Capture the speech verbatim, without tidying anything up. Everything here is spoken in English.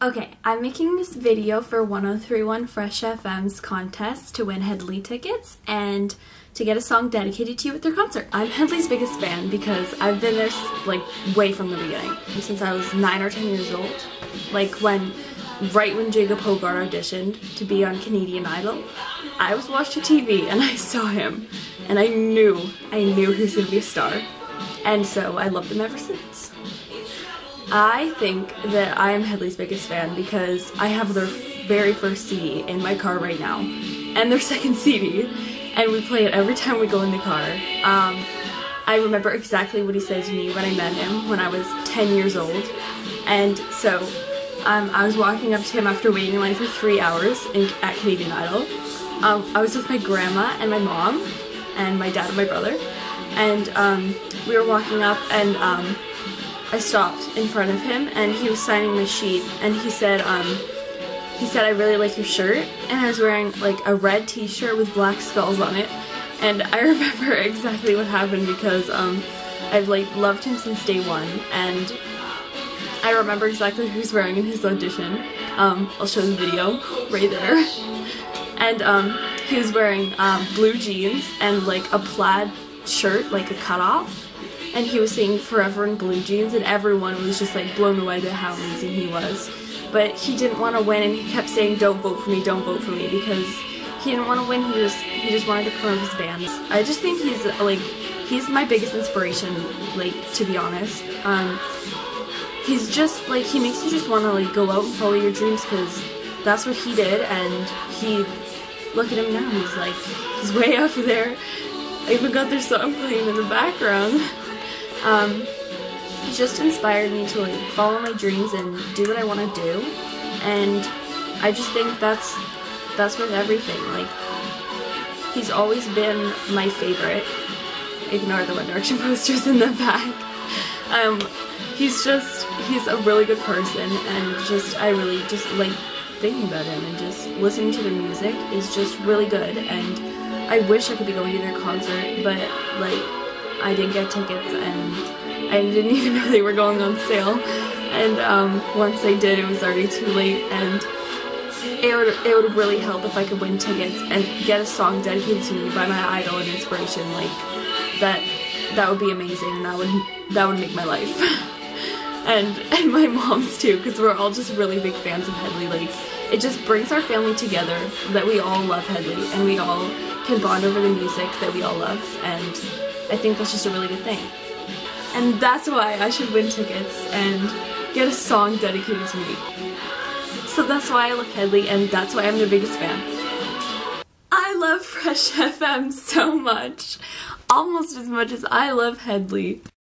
Okay, I'm making this video for one oh three point one Fresh F M's contest to win Hedley tickets and to get a song dedicated to you at their concert. I'm Hedley's biggest fan because I've been there like way from the beginning, since I was nine or ten years old. Like when, right when Jacob Hogarth auditioned to be on Canadian Idol, I was watching T V and I saw him and I knew, I knew he was going to be a star. And so I loved him ever since. I think that I am Hedley's biggest fan because I have their very first C D in my car right now, and their second C D, and we play it every time we go in the car. Um, I remember exactly what he said to me when I met him when I was ten years old, and so um, I was walking up to him after waiting in line for three hours in, at Canadian Idol. Um, I was with my grandma and my mom, and my dad and my brother, and um, we were walking up, and um, I stopped in front of him and he was signing my sheet, and he said, um, he said, "I really like your shirt," and I was wearing like a red t-shirt with black skulls on it, and I remember exactly what happened because um, I've like loved him since day one, and I remember exactly who he was wearing in his audition. Um, I'll show the video right there, and um, he was wearing um, blue jeans and like a plaid shirt, like a cutoff. And he was singing Forever in Blue Jeans, and everyone was just like blown away by how amazing he was. But he didn't want to win, and he kept saying, "Don't vote for me, don't vote for me," because he didn't want to win. He just he just wanted to promote his band. I just think he's like he's my biggest inspiration, like, to be honest. Um, he's just like he makes you just want to like go out and follow your dreams, because that's what he did. And he look at him now. He's like he's way up there. I even got their song playing in the background. Um, he just inspired me to like follow my dreams and do what I want to do, and I just think that's that's with everything. Like, he's always been my favorite. Ignore the One Direction posters in the back. Um, he's just he's a really good person, and just I really just like thinking about him, and just listening to their music is just really good. And I wish I could be going to their concert, but like I didn't get tickets, and I didn't even know they were going on sale, and um, once I did, it was already too late, and it would, it would really help if I could win tickets and get a song dedicated to me by my idol and inspiration. Like, that that would be amazing, and that would, that would make my life. and, and my mom's too, because we're all just really big fans of Hedley. Like, it just brings our family together that we all love Hedley, and we all can bond over the music that we all love, and I think that's just a really good thing. And that's why I should win tickets and get a song dedicated to me. So that's why I love Hedley, and that's why I'm their biggest fan. I love Fresh F M so much. Almost as much as I love Hedley.